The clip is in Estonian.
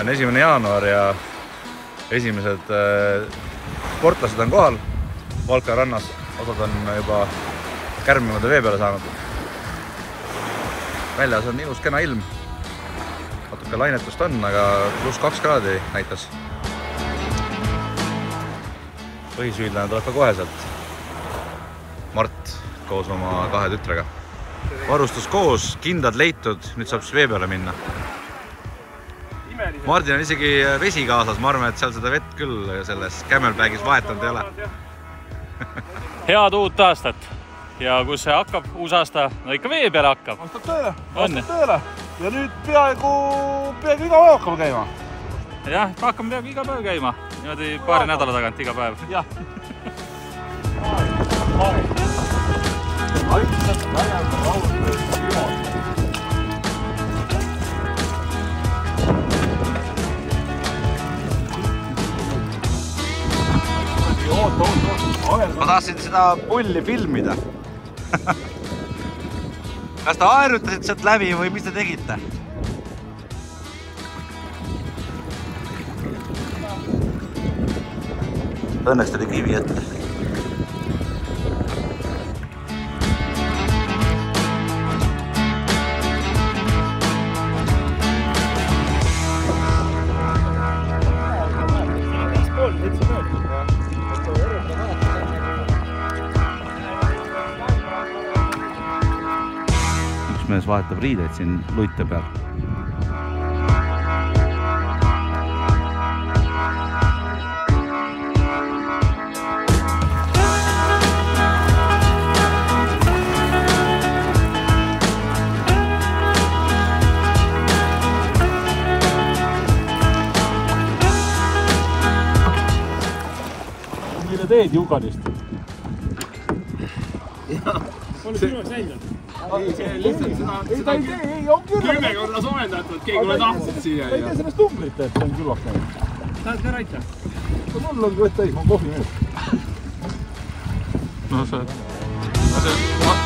on 1. jaanuar ja esimesed sportlased on kohal Valka rannas. Osad on juba kärmimade vee peale saanud. Väljas on ilus kena ilm. Natuke lainetust on, aga +2 kraadi näitas. Põhisüüdlane tuleb ka koheselt. Mart koos oma 2 tütrega. Varustus koos, kindad leitud, nüüd saab siis vee peale minna. Mardil on isegi vesi kaasas, ma arvan, et seal seda vett küll selles Camelbackis vahetanud ei ole. Head uut aastat ja kus see hakkab, uus aasta? No ikka vee peale hakkab. Aastab tööle ja nüüd peaaegu iga päev hakkame käima. Jah, hakkame peaaegu iga päev käima. Niimoodi paari nädala tagant iga päev. Jah. Ma tahtsin seda pulli filmida. Kas te aerutasite sealt läbi või mis te tegite? Õnneks tuli kivi ette. Üks mees vahetab riideid siin luite peal. Mille teed Jukanist? Oli silmaks näinud? Ei, see lihtsalt seda on küll 10 korda soojendatud, keegi ole tahtnud siia. Ei tea sellest numbrit, et see on küllaks näinud. Tahad ka raita? Mul on kõht täis, ma kohvi mees. No see